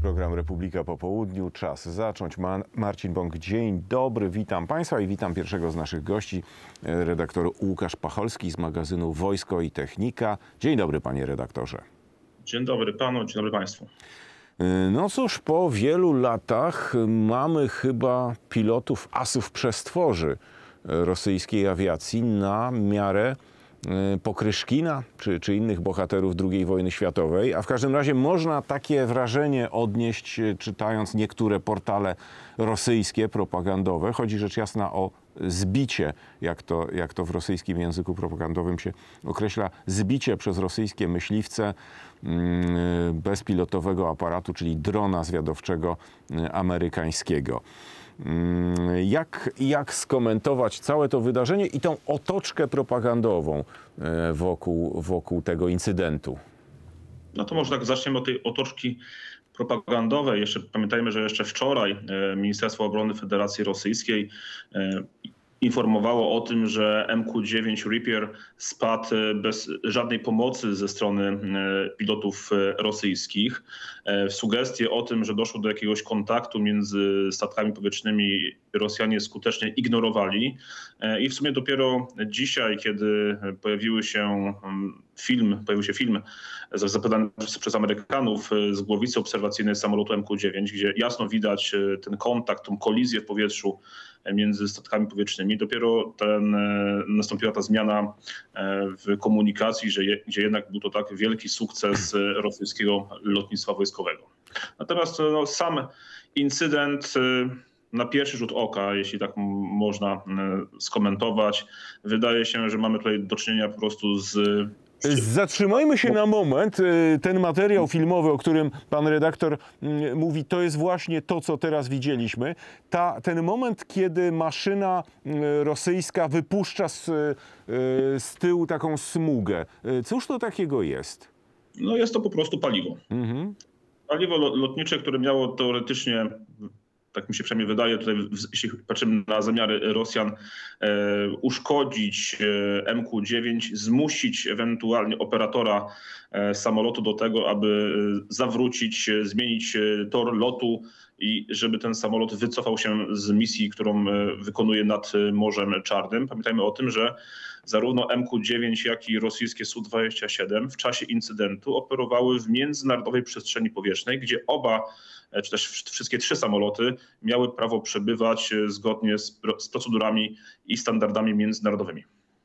Program Republika po południu. Czas zacząć. Marcin Bąk, dzień dobry. Witam Państwa i witam pierwszego z naszych gości, redaktor Łukasz Pacholski z magazynu Wojsko i Technika. Dzień dobry, panie redaktorze. Dzień dobry panu, dzień dobry państwu. No cóż, po wielu latach mamy chyba pilotów, asów przestworzy rosyjskiej awiacji na miarę Pokryszkina czy innych bohaterów II wojny światowej, a w każdym razie można takie wrażenie odnieść, czytając niektóre portale rosyjskie, propagandowe. Chodzi rzecz jasna o zbicie, jak to w rosyjskim języku propagandowym się określa, zbicie przez rosyjskie myśliwce bezpilotowego aparatu, czyli drona zwiadowczego amerykańskiego. Jak skomentować całe to wydarzenie i tą otoczkę propagandową wokół tego incydentu? No to może tak zaczniemy od tej otoczki propagandowej. Pamiętajmy, że jeszcze wczoraj Ministerstwo Obrony Federacji Rosyjskiej informowało o tym, że MQ-9 Reaper spadł bez żadnej pomocy ze strony pilotów rosyjskich. Sugestie o tym, że doszło do jakiegoś kontaktu między statkami powietrznymi, Rosjanie skutecznie ignorowali. I w sumie dopiero dzisiaj, kiedy pojawił się film zapowiadany przez Amerykanów z głowicy obserwacyjnej samolotu MQ-9, gdzie jasno widać ten kontakt, tą kolizję w powietrzu między statkami powietrznymi. Dopiero nastąpiła ta zmiana w komunikacji, gdzie jednak był to tak wielki sukces rosyjskiego lotnictwa wojskowego. Natomiast sam incydent na pierwszy rzut oka, jeśli tak można skomentować, wydaje się, że mamy tutaj do czynienia po prostu z... Zatrzymajmy się na moment. Ten materiał filmowy, o którym pan redaktor mówi, to jest właśnie to, co teraz widzieliśmy. Ten moment, kiedy maszyna rosyjska wypuszcza z tyłu taką smugę. Cóż to takiego jest? No jest to po prostu paliwo. Paliwo lotnicze, które miało teoretycznie, tak mi się przynajmniej wydaje, tutaj jeśli patrzymy na zamiary Rosjan, uszkodzić MQ-9, zmusić ewentualnie operatora samolotu do tego, aby zawrócić, zmienić tor lotu i żeby ten samolot wycofał się z misji, którą wykonuje nad Morzem Czarnym. Pamiętajmy o tym, że zarówno MQ-9, jak i rosyjskie Su-27 w czasie incydentu operowały w międzynarodowej przestrzeni powietrznej, gdzie czy też wszystkie trzy samoloty miały prawo przebywać zgodnie z procedurami i standardami międzynarodowymi.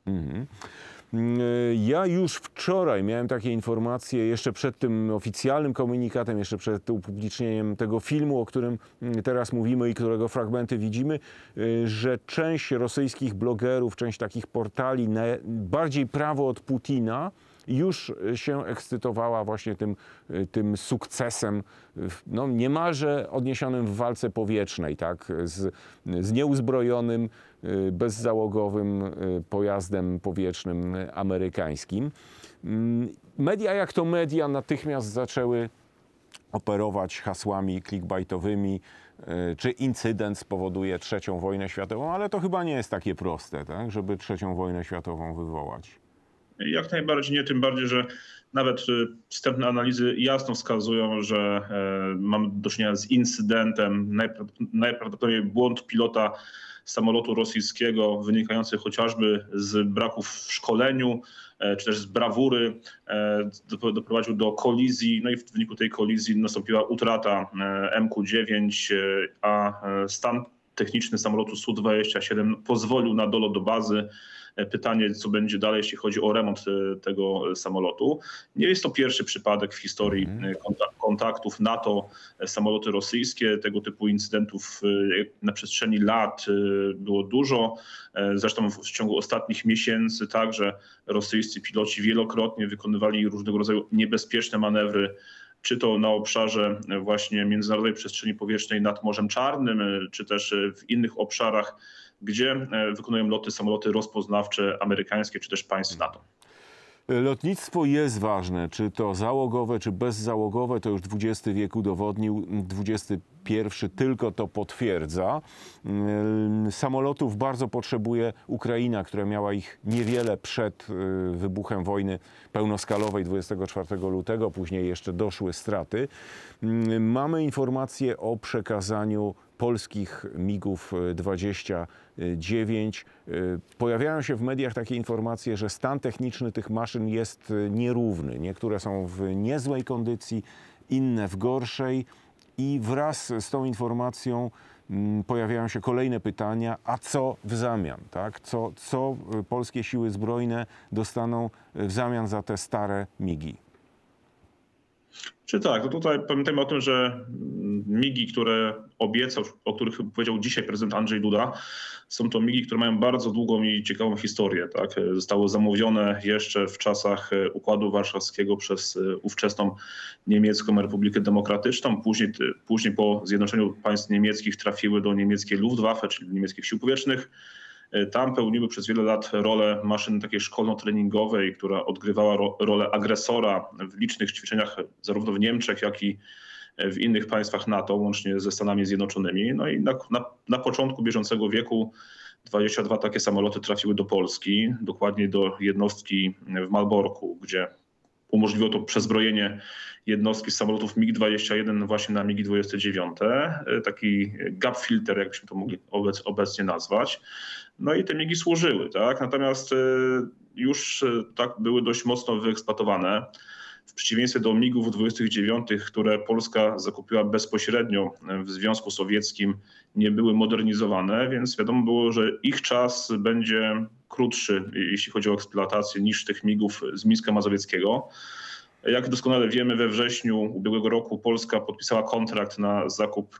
Ja już wczoraj miałem takie informacje, jeszcze przed tym oficjalnym komunikatem, jeszcze przed upublicznieniem tego filmu, o którym teraz mówimy i którego fragmenty widzimy, że część rosyjskich blogerów, część takich portali bardziej prawo od Putina już się ekscytowała właśnie tym sukcesem, no niemalże odniesionym w walce powietrznej, tak? Z nieuzbrojonym, bezzałogowym pojazdem powietrznym amerykańskim. Media jak to media natychmiast zaczęły operować hasłami clickbaitowymi, czy incydent spowoduje trzecią wojnę światową, ale to chyba nie jest takie proste, tak? Żeby trzecią wojnę światową wywołać. Jak najbardziej nie, tym bardziej, że nawet wstępne analizy jasno wskazują, że mamy do czynienia z incydentem, najprawdopodobniej błąd pilota samolotu rosyjskiego wynikający chociażby z braków w szkoleniu, czy też z brawury, doprowadził do kolizji, no i w wyniku tej kolizji nastąpiła utrata MQ-9, a stan techniczny samolotu Su-27 pozwolił na dolot do bazy. Pytanie, co będzie dalej, jeśli chodzi o remont tego samolotu. Nie jest to pierwszy przypadek w historii kontaktów NATO, samoloty rosyjskie. Tego typu incydentów na przestrzeni lat było dużo. Zresztą w ciągu ostatnich miesięcy także rosyjscy piloci wielokrotnie wykonywali różnego rodzaju niebezpieczne manewry, czy to na obszarze właśnie międzynarodowej przestrzeni powietrznej nad Morzem Czarnym, czy też w innych obszarach, gdzie wykonują loty samoloty rozpoznawcze amerykańskie, czy też państw NATO. Lotnictwo jest ważne, czy to załogowe, czy bezzałogowe, to już XX wiek udowodnił, XXI tylko to potwierdza. Samolotów bardzo potrzebuje Ukraina, która miała ich niewiele przed wybuchem wojny pełnoskalowej 24 lutego, później jeszcze doszły straty. Mamy informacje o przekazaniu polskich MiG-ów 29. Pojawiają się w mediach takie informacje, że stan techniczny tych maszyn jest nierówny. Niektóre są w niezłej kondycji, inne w gorszej. I wraz z tą informacją pojawiają się kolejne pytania, a co w zamian? Tak? Co polskie siły zbrojne dostaną w zamian za te stare MiG-i? Czy tak, to tutaj pamiętajmy o tym, że MiG-i, które obiecał, o których powiedział dzisiaj prezydent Andrzej Duda, są to MiG-i, które mają bardzo długą i ciekawą historię. Tak? Zostały zamówione jeszcze w czasach Układu Warszawskiego przez ówczesną Niemiecką Republikę Demokratyczną. Później po zjednoczeniu państw niemieckich trafiły do niemieckiej Luftwaffe, czyli niemieckich sił powietrznych. Tam pełniły przez wiele lat rolę maszyny takiej szkolno-treningowej, która odgrywała rolę agresora w licznych ćwiczeniach zarówno w Niemczech, jak i w innych państwach NATO, łącznie ze Stanami Zjednoczonymi. No i na początku bieżącego wieku 22 takie samoloty trafiły do Polski, dokładnie do jednostki w Malborku, gdzie umożliwiło to przezbrojenie jednostki z samolotów MiG-21 właśnie na MiG-29. Taki gap filter, jakbyśmy to mogli obecnie nazwać. No i te MiG-i służyły, tak? Natomiast już tak były dość mocno wyeksploatowane. W przeciwieństwie do MiG-ów 29, które Polska zakupiła bezpośrednio w Związku Sowieckim, nie były modernizowane, więc wiadomo było, że ich czas będzie krótszy, jeśli chodzi o eksploatację, niż tych MiG-ów z Mińska Mazowieckiego. Jak doskonale wiemy, we wrześniu ubiegłego roku Polska podpisała kontrakt na zakup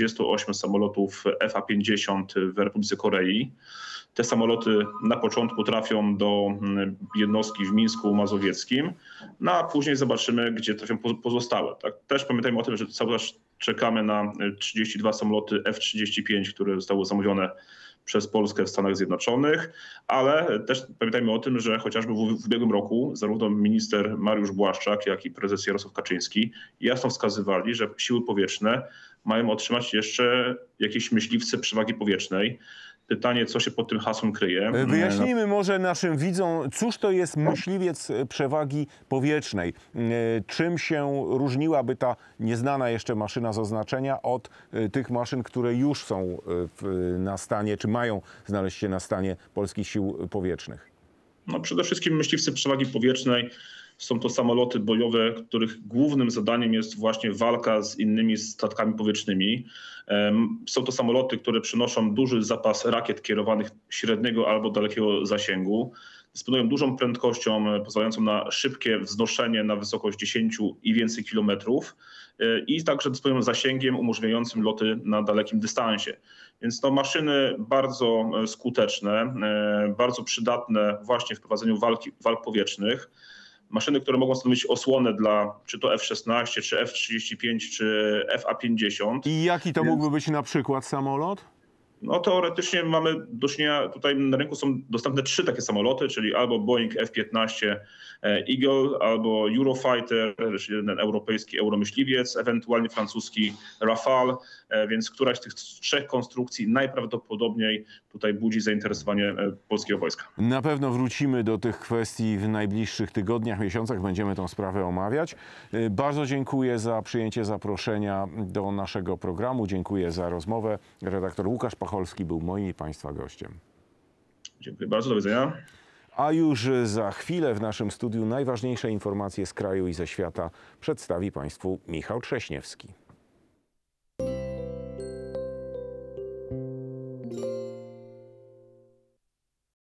48 samolotów FA-50 w Republice Korei. Te samoloty na początku trafią do jednostki w Mińsku Mazowieckim, no a później zobaczymy, gdzie trafią pozostałe. Tak? Też pamiętajmy o tym, że cały czas czekamy na 32 samoloty F-35, które zostały zamówione przez Polskę w Stanach Zjednoczonych, ale też pamiętajmy o tym, że chociażby w ubiegłym roku zarówno minister Mariusz Błaszczak, jak i prezes Jarosław Kaczyński jasno wskazywali, że siły powietrzne mają otrzymać jeszcze jakieś myśliwce przewagi powietrznej. Pytanie, co się pod tym hasłem kryje. Wyjaśnijmy może naszym widzom, cóż to jest myśliwiec przewagi powietrznej. Czym się różniłaby ta nieznana jeszcze maszyna z oznaczenia od tych maszyn, które już są na stanie, czy mają znaleźć się na stanie polskich sił powietrznych? No przede wszystkim myśliwce przewagi powietrznej są to samoloty bojowe, których głównym zadaniem jest właśnie walka z innymi statkami powietrznymi. Są to samoloty, które przynoszą duży zapas rakiet kierowanych średniego albo dalekiego zasięgu. Dysponują dużą prędkością pozwalającą na szybkie wznoszenie na wysokość 10 i więcej kilometrów i także dysponują zasięgiem umożliwiającym loty na dalekim dystansie. Więc to maszyny bardzo skuteczne, bardzo przydatne właśnie w prowadzeniu walk powietrznych. Maszyny, które mogą stanowić osłonę dla czy to F-16, czy F-35, czy FA-50. I jaki to mógłby być na przykład samolot? No teoretycznie mamy do czynienia, tutaj na rynku są dostępne 3 takie samoloty, czyli albo Boeing F-15 Eagle, albo Eurofighter, czyli ten europejski Euromyśliwiec, ewentualnie francuski Rafale, więc któraś z tych 3 konstrukcji najprawdopodobniej tutaj budzi zainteresowanie polskiego wojska. Na pewno wrócimy do tych kwestii w najbliższych tygodniach, miesiącach, będziemy tę sprawę omawiać. Bardzo dziękuję za przyjęcie zaproszenia do naszego programu, dziękuję za rozmowę. Redaktor Łukasz Pacholski był moim i Państwa gościem. Dziękuję bardzo, do widzenia. A już za chwilę w naszym studiu najważniejsze informacje z kraju i ze świata przedstawi Państwu Michał Trześniewski.